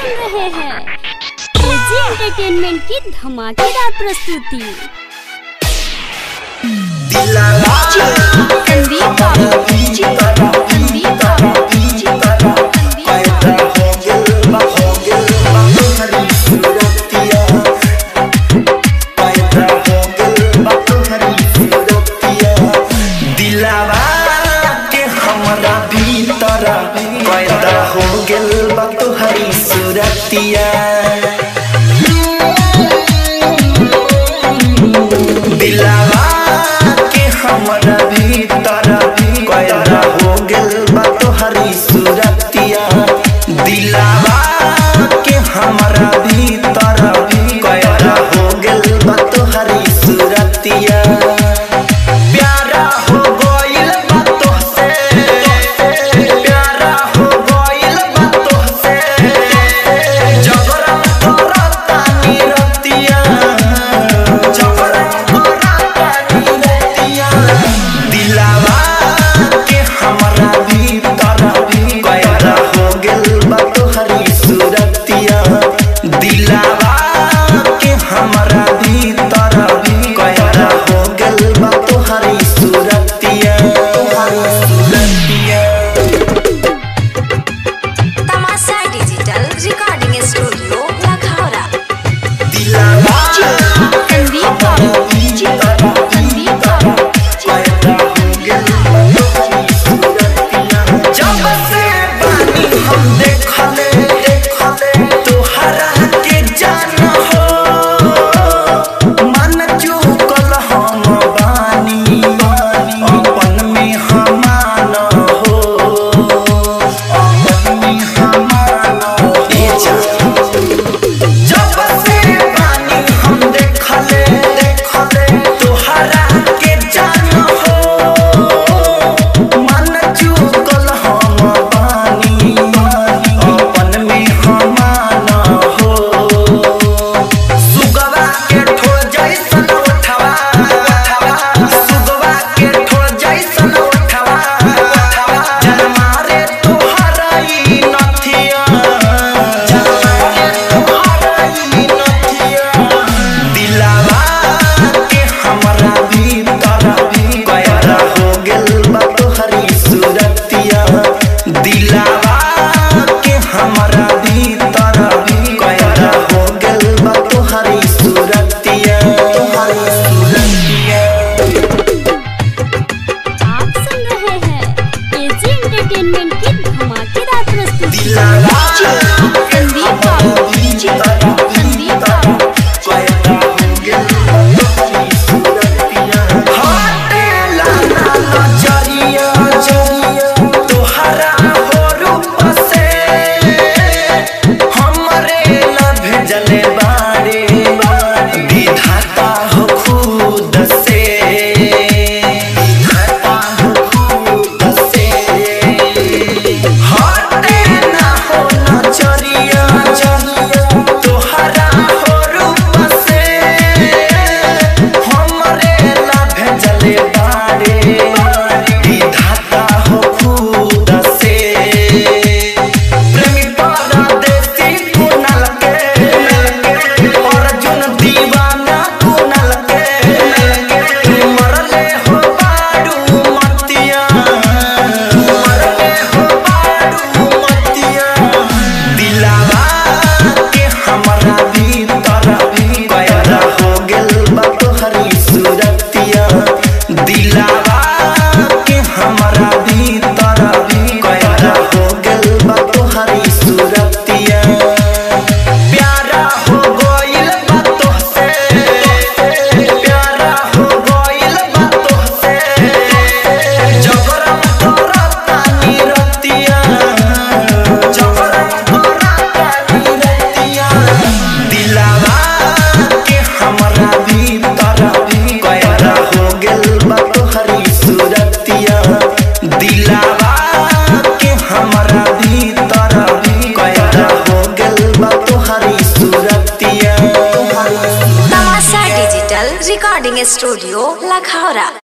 सुन रहे हैं एजी एंटरटेनमेंट की धमाकेदार प्रस्तुति। दिलावा के हमरा भीतर पैदा हो गेल बा तोहरी सूरतिया। दिलावा के हमरा भीतर पैदा हो गेल बा तोहरी सूरतिया। प्यारा हो गइल बा तोहसे, प्यारा हो गइल बा तोहसे, जबरन करता निरतिया, जबरन करता निरतिया। दिलावा के हमरा भीतर पैदा हो गेल बा तोहरी सूरतिया। दिलावा के हमरा भीतर पैदा हो गेल बा तोहरी सूरतिया, तोहरी सूरतिया। तमाशा डिजिटल रिकॉर्डिंग स्टूडियो लखौरा। दिलावा के हमरा भीतर पैदा हो गेल बा तोहरी सूरतिया। जब से बानी हम देखले तोहरा के जान हो, मन चुकल हम बानी अपन में हमान हो, अपन में हमान हो। जब से बानी हम देखले तोहरा के जान हो, मन चुकल हम बानी अपन में हमान हो। सुगवा के ठो जैसन उठवा, सुगवा के ठो जैसन उठवा, जनमा रे तोहरा ई नथिया, जनमा रे तोहरा ई नथिया। दिलावा के हमरा भीतर पैदा हो गेल बा तोहरी सूरतिया। दिलावा के हमरा भीतर पैदा हो गेल बा तोहरी सूरतिया, तोहरी सूरतिया। आप सुन रहे हैं एजी एंटरटेनमेंट की धमाकेदार प्रस्तुति। दिलावा के हमरा भीतर पैदा हो गेल बा तोहरी सूरतिया। हटेला ना नजरिया तोहरा हो रूप से, हमरे ला भेजले बारे विधाता हो खुद से, विधाता हो खुद से। हटे ना हो नजरिया तोहरा हो रूप से, हमरे ला भेजले बारे विधाता हो खुद से। प्रेमी परदेसी कुनल के, अर्जुन दीवाना कुनल के, मरले हो बारू मतिया, मरले हो बारू मतिया। दिलावा के हमरा भीतर पैदा हो गेल बा तोहरी सूरतिया। दिलावा के हमरा भीतर पैदा हो गेल बा तोहरी सूरतिया। प्यारा हो गइल बा तोहसे, प्यारा हो गइल बा तोहसे, जबरन करता निरतिया, जबरन करता निरतिया। दिलावा के हमरा भीतर पैदा हो गेल बा तोहरी सूरतिया। दिलावा के हमरा भीतर पैदा हो गेल बा तोहरी सूरतिया, तोहरी सूरतिया। तमाशा डिजिटल रिकॉर्डिंग स्टूडियो लखौरा।